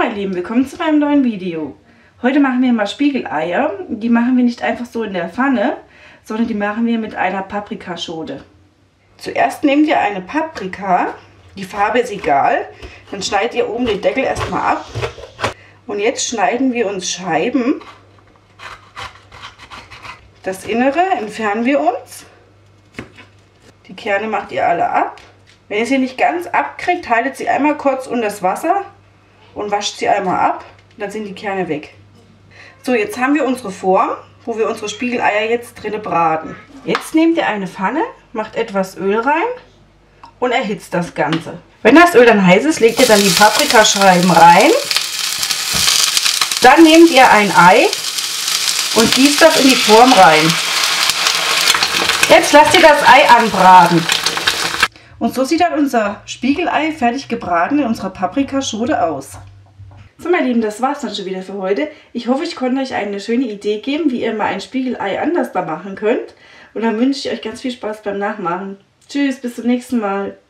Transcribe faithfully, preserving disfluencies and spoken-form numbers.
meine Lieben, willkommen zu meinem neuen Video. Heute machen wir mal Spiegeleier. Die machen wir nicht einfach so in der Pfanne, sondern die machen wir mit einer Paprikaschote. Zuerst nehmt ihr eine Paprika, die Farbe ist egal, dann schneidet ihr oben den Deckel erstmal ab. Und jetzt schneiden wir uns Scheiben. Das Innere entfernen wir uns. Die Kerne macht ihr alle ab. Wenn ihr sie nicht ganz abkriegt, haltet sie einmal kurz unter das Wasser und wascht sie einmal ab. Dann sind die Kerne weg. So, jetzt haben wir unsere Form, wo wir unsere Spiegeleier jetzt drin braten. Jetzt nehmt ihr eine Pfanne, macht etwas Öl rein und erhitzt das Ganze. Wenn das Öl dann heiß ist, legt ihr dann die Paprikascheiben rein. Dann nehmt ihr ein Ei und gießt das in die Form rein. Jetzt lasst ihr das Ei anbraten. Und so sieht dann unser Spiegelei fertig gebraten in unserer Paprikaschote aus. So meine Lieben, das war's dann schon wieder für heute. Ich hoffe, ich konnte euch eine schöne Idee geben, wie ihr mal ein Spiegelei anders da machen könnt. Und dann wünsche ich euch ganz viel Spaß beim Nachmachen. Tschüss, bis zum nächsten Mal.